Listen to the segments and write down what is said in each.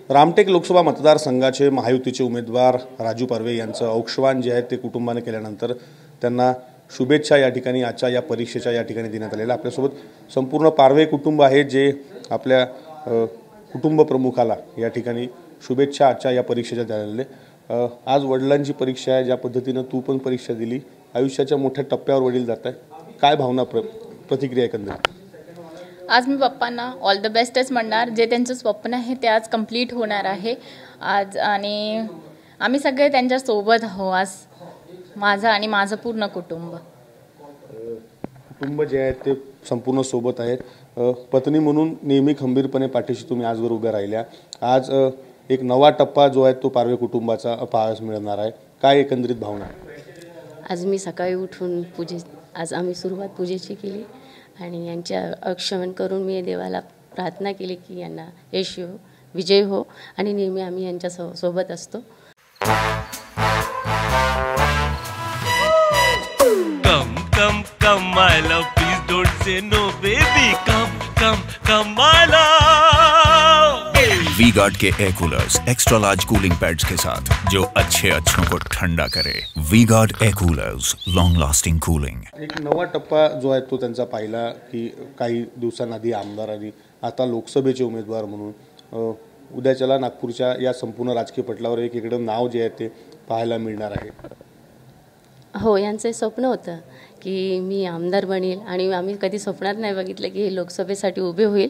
रामटेक लोकसभा मतदारसंघाचे महायुतीचे उमेदवार राजू पारवे यांचं औक्षवान जे आहे ते कुटुंबाने केल्यानंतर त्यांना शुभेच्छा या ठिकाणी आजच्या या परीक्षेच्या या ठिकाणी देण्यात आलेल्या। आपल्यासोबत संपूर्ण पारवे कुटुंब आहे जे आपल्या कुटुंब प्रमुखाला या ठिकाणी शुभेच्छा आजच्या या परीक्षेच्या द्यायला। आज वडिलांची परीक्षा आहे, ज्या पद्धतीनं तू पण परीक्षा दिली, आयुष्याच्या मोठ्या टप्प्यावर वडील जात आहे, काय भावना प्रतिक्रिया एकंदरीत? आज मी पप्पांना ऑल द बेस्टच म्हणणार। जे त्यांचं स्वप्न आहे ते आज कंप्लीट होणार आहे आज, आणि आम्ही सगळे त्यांच्या सोबत आहोत आज, माझं आणि माझं पूर्ण कुटुंब जे आहे ते संपूर्ण सोबत आहेत। पत्नी म्हणून नेहमी खंबीरपणे पाठीशी तुम्ही आजवर उभ्या राहिल्या। आज एक नवा टप्पा जो आहे तो पारवे कुटुंबाचा पाहायला मिळणार आहे, काय एकंदरीत भावना? आज मी सकाळी उठून आज आम्ही सुरुवात पूजेची केली आणि यांच्या औक्षवण करून मी देवाला प्रार्थना केली की यांना यश हो, विजय हो, आणि नेहमी आम्ही यांच्या सोबत असतो। Come my love, please don't say no baby, come my love। V-Guard के air coolers extra large cooling pads के साथ जो अच्छों को ठंडा करे। V-Guard air coolers, long lasting cooling. एक नवा टप्पा जो आहे तो त्यांचा पाहिला की काही दिवसांआधी आमदारांनी आता लोकसभेचे उमेदवार म्हणून उद्याच्याला नागपूरच्या या संपूर्ण राजकीय पटलावर एक इकडं नाव जे आहे ते पाहायला मिळणार आहे। हो, यांचं स्वप्न होतं की मी आमदार बनेल आणि आम्ही कधी स्वप्नात नाही बघितलं की हे लोकसभेसाठी उभे होईल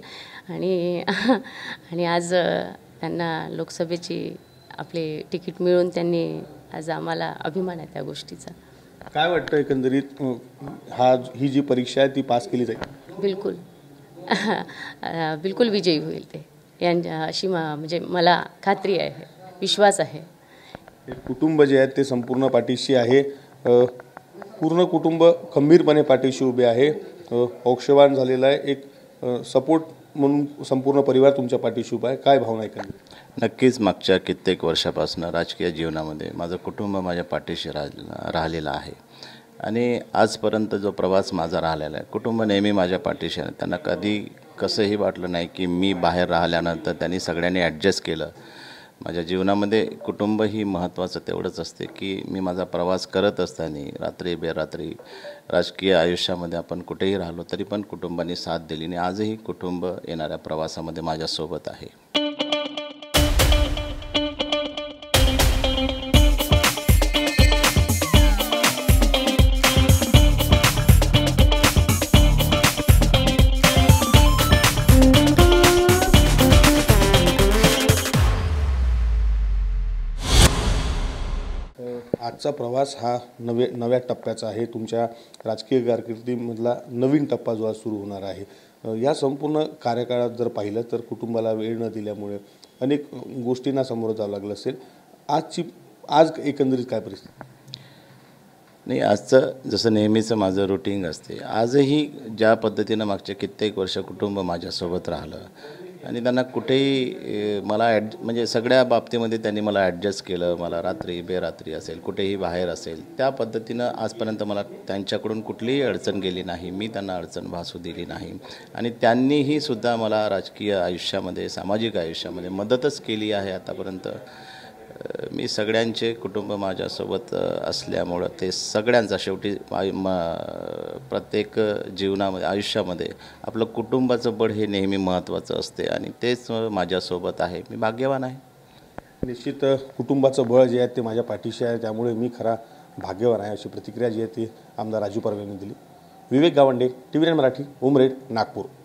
आणि आज त्यांना लोकसभेची आपले तिकीट मिळून त्यांनी आज आम्हाला अभिमान आहे त्या गोष्टीचा। काय वाटतं एकंदरीत ही जी परीक्षा आहे ती पास केली जाईल? बिलकुल विजयी होईल ते, यांच्या अशी म्हणजे मला खात्री आहे, विश्वास आहे। कुटुंब जे आहे ते संपूर्ण पाठीशी आहे, पूर्ण कुटुंब खंबीरपणे पाठीशी उभे आहे, औक्षवान झालेला आहे, एक सपोर्ट म्हणून संपूर्ण परिवार तुमच्या पाठीशी उभा आहे, काय भावना आहे? नक्कीच मागच्या कित्येक वर्षापासून राजकीय जीवनामध्ये माझं कुटुंब माझ्या पाठीशी राहिलेलं आहे आणि आजपर्यंत जो प्रवास माझा राहिलेला आहे, कुटुंब नेहमी माझ्या पाठीशी आहे। त्यांना कधी कसंही वाटलं नाही की मी बाहेर राहिल्यानंतर त्यांनी सगळ्यांनी ॲडजस्ट केलं। माझ्या जीवनामध्ये कुटुंब ही महत्त्वाचं तेवढंच असते की मी माझा प्रवास करत असताना रात्री बेरात्री राजकीय आयुष्यामध्ये आपण कुठेही राहिलो तरी पण कुटुंबाने साथ दिली आणि आजही कुटुंब येणाऱ्या प्रवासामध्ये माझ्यासोबत आहे। आजचा प्रवास हा नव्या टप्प्याचा आहे, तुमच्या राजकीय कारकिर्दीमधला नवीन टप्पा जो आज सुरू होणार आहे। या संपूर्ण कार्यकाळात जर पाहिलं तर कुटुंबाला वेळ न दिल्यामुळे अनेक गोष्टींना सामोरं जावं लागलं असेल। आज एकंदरीत काय परिस्थिती? नाही, आजचं जसं नेहमीचं माझं रुटीन असते, आजही ज्या पद्धतीनं मागच्या कित्येक वर्ष कुटुंब माझ्यासोबत राहिलं आणि त्यांना कुठेही मला म्हणजे सगळ्या बाबतीमध्ये त्यांनी मला ॲडजस्ट केलं। मला रात्री बेरात्री असेल, कुठेही बाहेर असेल, त्या पद्धतीनं आजपर्यंत मला त्यांच्याकडून कुठलीही अडचण गेली नाही, मी त्यांना अडचण भासू दिली नाही आणि त्यांनीही सुद्धा मला राजकीय आयुष्यामध्ये, सामाजिक आयुष्यामध्ये मदतच केली आहे आतापर्यंत। मी सगळ्यांचे कुटुंब माझ्यासोबत असल्यामुळं ते सगळ्यांचा शेवटी प्रत्येक जीवनामध्ये आयुष्यामध्ये आपलं कुटुंबाचं बळ हे नेहमी महत्त्वाचं असते आणि तेच माझ्यासोबत आहे, मी भाग्यवान आहे। निश्चित कुटुंबाचं बळ जे आहे ते माझ्या पाठीशी आहे, त्यामुळे मी खरा भाग्यवान आहे, अशी प्रतिक्रिया जी आहे ती आमदार राजू पारवे यांनी दिली। विवेक गावंडे, TV9 मराठी, उमरेड, नागपूर।